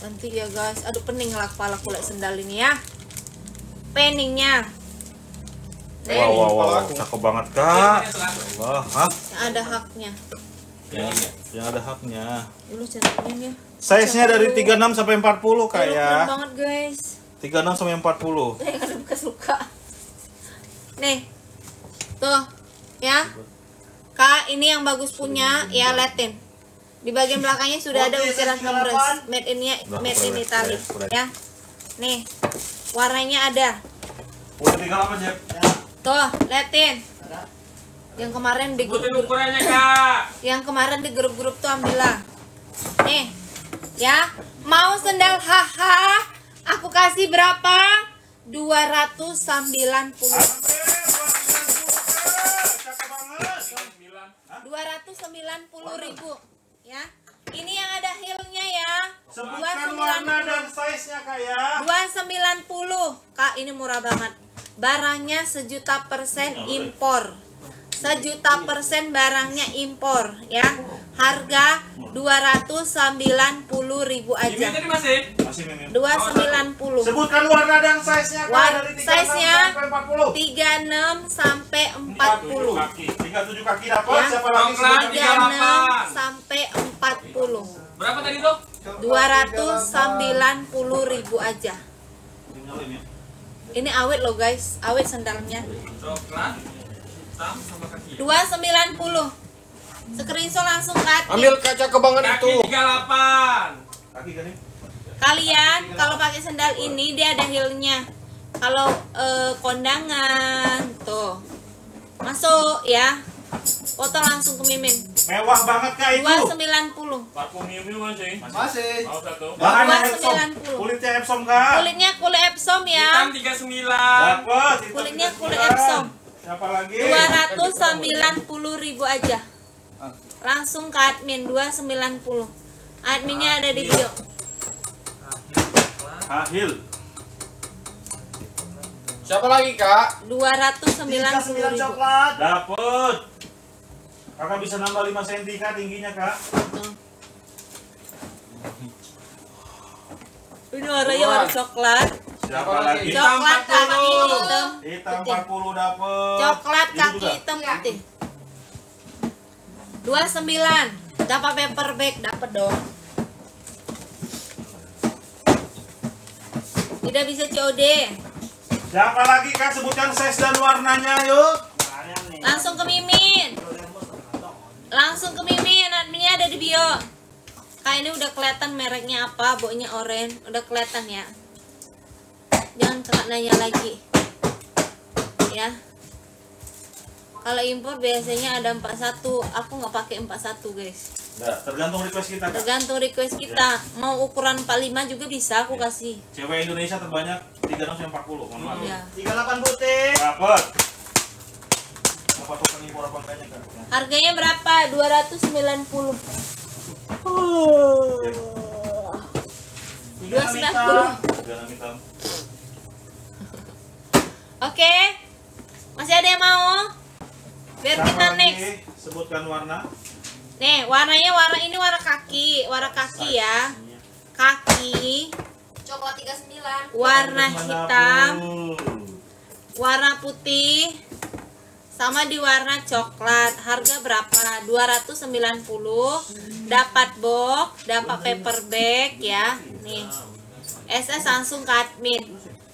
Nanti ya guys, aduh pening lah kepala kulit sendal ini ya. Peningnya. Wow, cakep banget kak. Allah, Ada haknya. yang ada haknya. Dulu caranya ya. Size-nya dari 36 sampai 40 kak Keren ya. banget guys. 36 sampai 40. Yang ada bekas luka. Nih, tuh ya. Kak, ini yang bagus punya ya, liatin. Di bagian belakangnya sudah ada ukiran kompres made in Italy ya. Nih, warnanya ada. Udah 38 Jep. Tuh, liatin. Yang kemarin di grup ukurannya kak. Yang kemarin di grup-grup tuh ambillah. Nih, ya. Mau sendal haha, aku kasih berapa? 290. 290.000 ya. Ini yang ada heel-nya ya. Sebutkan warna dan size-nya kak ya. 290. Kak, ini murah banget. Barangnya 1.000.000% impor. 1.000.000% barangnya impor ya. Harga 290.000 aja. Ini tadi masih 290. Sebutkan warna dan size-nya kak. Dari 36 Size-nya sampai 40. 36 sampai 40. 37 kaki dapat. Ya. Siapa lagi sebutkan? 36 sampai 40. berapa tadi tuh? 290.000 aja. Ini awet loh guys, awet sendalnya. Coklat hitam sama kaki. 290. Screenshot langsung ke admin. Ambil kaca kebangan itu. Kaki 38. Kaki kan ini? Kalian kalau pakai sendal ini dia ada heelnya. Kalau kondangan tuh masuk ya. Foto langsung ke Mimin. Mewah banget kak itu. 290. Parfum Miu Miu masih. Masih. Mau satu. Bahannya Epsom. 290. Kulitnya Epsom kak. Kulitnya kulit Epsom ya. Hitam 39. Dapat. Kulitnya kulit Epsom. Siapa lagi? 290.000 aja. Langsung ke admin 290. Adminnya ada di bio. Ahil. Siapa lagi kak? 290.000. Coklat. Dapat. Kakak bisa nambah 5 cm kak tingginya kak. Ini warnanya warna coklat. Siapa lagi? Coklat kaki hitam. Hitam putih. 40 dapat. Coklat Ini kaki juga. hitam putih. 29. Dapat paper bag, dapat dong. Tidak bisa COD. Siapa lagi kak? Sebutkan size dan warnanya yuk. Langsung ke Mimin. Langsung ke Mimin, adminnya ada di bio. Kak, ini udah kelihatan mereknya apa, baunya oranye, udah kelihatan ya. Jangan kakak nanya lagi. Ya. Kalau impor biasanya ada 41, aku nggak pakai 41 guys. Nah, tergantung request kita kak. Tergantung request kita. Mau ukuran 45 juga bisa aku kasih. Cewek Indonesia terbanyak 36 sampai 40. Mohon maaf. Ya. 38 putih. Dapat. Apa token impor apa enggaknya kak? Ya. Harganya berapa? 290. 290. Jangan hitam. Oke. Masih ada yang mau? Biar Siapa kita lagi? next. Sebutkan warna. Nih, warnanya ini warna kaki ya. Kaki Coklat 39. warna Manapun. hitam, warna putih, sama di warna coklat. Harga berapa? 290. Dapat box, dapat paper bag ya. Nih. SS langsung ke admin.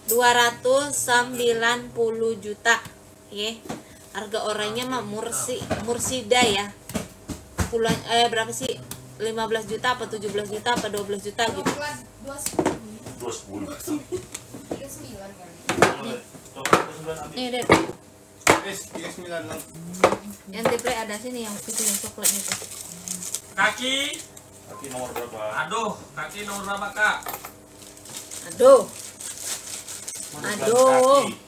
290 juta. Oke. Harga orangnya mah Mursida ya. Berapa sih? 15 juta apa 17 juta apa 12 juta gitu. Coklat 210. 39 kan. Nih, deh. 39. Yang triple ada sini yang itu yang coklat itu. Kaki. Kaki nomor berapa? Aduh, kaki nomor berapa kak? Aduh. Menunjukkan Aduh. kaki.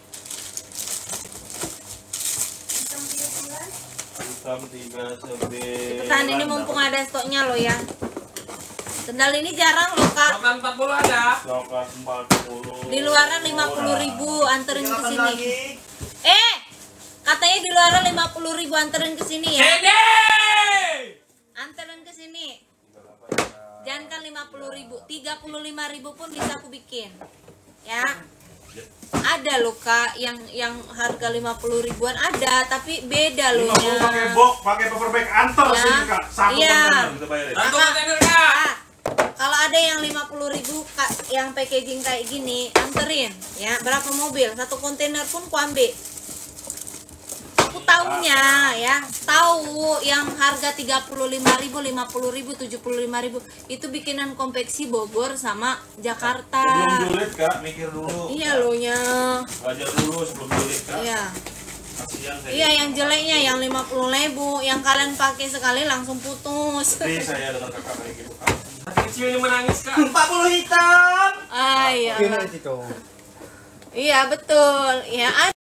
Hitam 39. Cepetan ini mumpung ada stoknya loh ya. Sendal ini jarang loh kak. Coklat 40 ada. Coklat 40. Di luaran 50.000 anterin ke sini. Katanya di luaran 50.000 anterin ke sini ya. Dede. Anterin ke sini. Jangankan 50.000, 35.000 pun bisa aku bikin. Ya. Ada loh Kak yang harga 50 ribuan ada, tapi beda loh 50 ya. pakai box, pakai paper bag antar Ya. sini Kak. Satu Iya. kontainer kita bayarin. Satu Kakak, kontainer Kak. Kak, kalau ada yang 50.000 Kak, yang packaging kayak gini, anterin ya. Berapa mobil? Satu kontainer pun ku ambil. Aku taunya ya, tahu yang harga 35.000, 50.000, 75.000 itu bikinan konveksi Bogor sama Jakarta. Sebelum julid Kak, mikir dulu. Iya loh nya. Wajar dulu sebelum julid Kak. Iya. Kasihan saya. Iya, yang jeleknya yang 50.000, yang kalian pakai sekali langsung putus. Sedih saya dengan kakak kayak gitu Kak. Hati kecil ini menangis Kak. 40 hitam. Ah, iya. itu. Iya, betul. Ya, ada.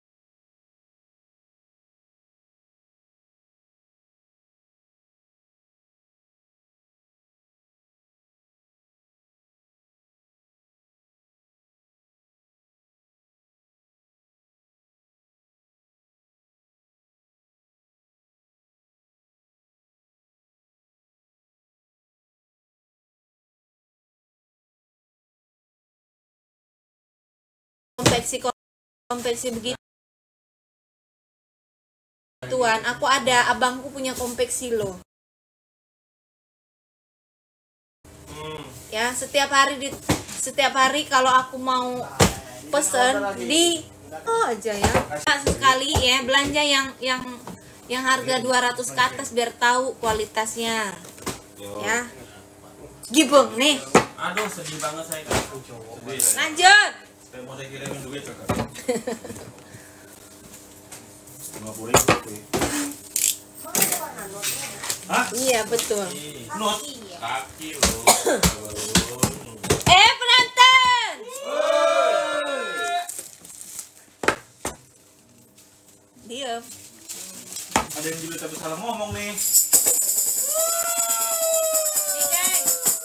konveksi begitu tuan, aku ada, abangku punya konveksi loh ya. Setiap hari kalau aku mau pesen di aja ya sekali ya, belanja yang harga 200 ke atas biar tahu kualitasnya ya. Gibeng nih, Aduh sedih banget saya Kak. Sedih saya. lanjut. Saya mau saya kirimin duit Kakak. 50.000. Hah? Iya betul. Not kaki loh. Penonton, diam. Ada yang julid tapi salah ngomong nih. Nih geng,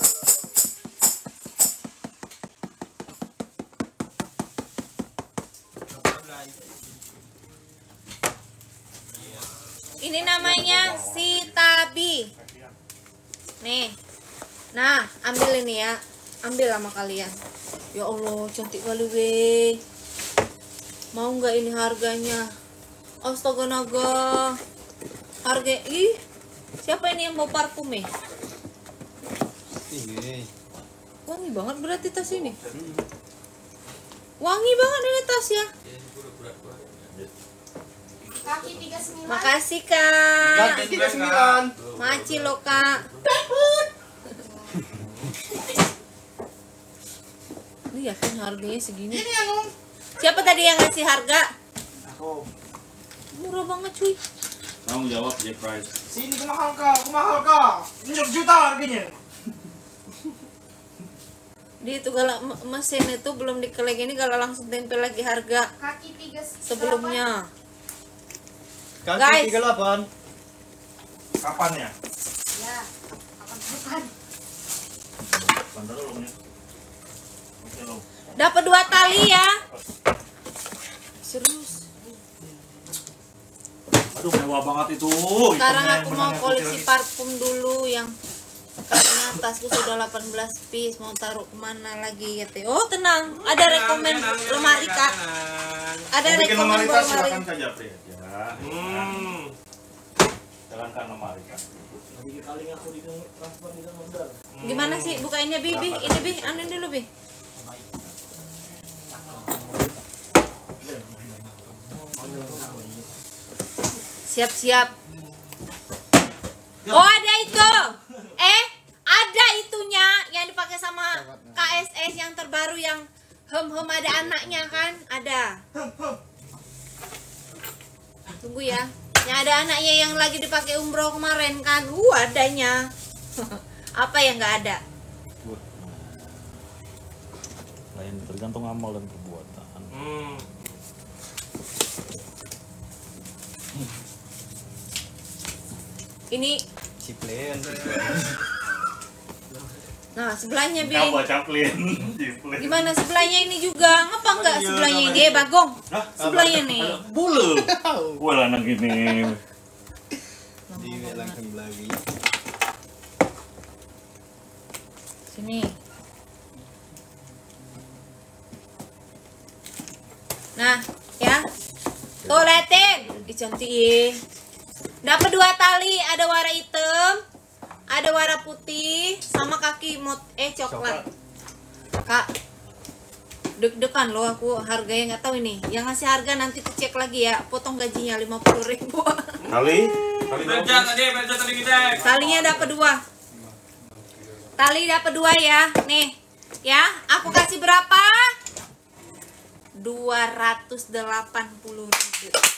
ini namanya si Tabi. Nih, nah ambil ini ya, ambil sama kalian. Ya Allah, cantik kali weh. Mau nggak ini harganya? Astaga naga. Harga siapa ini yang mau parfum ya? Wangi banget berarti tas ini. Wangi banget ini tas ya. Kaki 39. Makasih Kak. Kaki 39. Maci lo Kak. Ini yakin harganya segini? Siapa tadi yang ngasih harga? Aku. Murah banget cuy. Kamu jawab Jack Price. Sini kumahal ka. Ini juta harganya. Di itu galak mesin itu belum dikelek ini kalau langsung tempel lagi harga Kaki 38. sebelumnya. Kaki Guys. 38. Kapan ya? Ya. Kapan? Bandar dulu nih. Oke lo. Dapat 2 tali ya. Serius. Aduh mewah banget itu. Sekarang Itemnya aku yang mau benangnya koleksi putih lagi. parfum dulu yang karena tasku sudah 18 piece, mau taruh kemana lagi ya teh. Oh tenang, ada rekomen lemari Kak. Ada Mau bikin rekomen lemari tas lemari. silakan Kak Japri aja. Hmm. Silakan lemari Kak. Gimana sih bukainnya Bibi? Ini Bi, anu dulu Bi. Siap-siap. Oh ada itu. Ada itunya yang dipakai sama KSS yang terbaru yang ada anaknya kan? Ada. Tunggu ya. Yang ada anaknya yang lagi dipakai umroh kemarin kan? Adanya. Apa yang nggak ada? Lain tergantung amal dan perbuatan. Ini. Ciplin. Nah sebelahnya Bi. Kamu caplin. Ciplin. Gimana sebelahnya ini juga? Ngapa nggak sebelahnya ini? Bagong. Hah? Sebelahnya nih. Bulu. Wah lanang gini. Di langsung lagi. Sini. Nah, ya. Tuh liatin. Ih, cantik ya. Dapat 2 tali, ada warna hitam, ada warna putih, sama kaki coklat. Kak, deg-degan loh aku, harganya nggak tahu ini. Yang ngasih harga nanti tuh cek lagi ya, potong gajinya 50.000. Kali Belanja tadi kita. Talinya dapat 2. Tali dapat 2 ya. Nih, ya, aku kasih berapa? 280.000.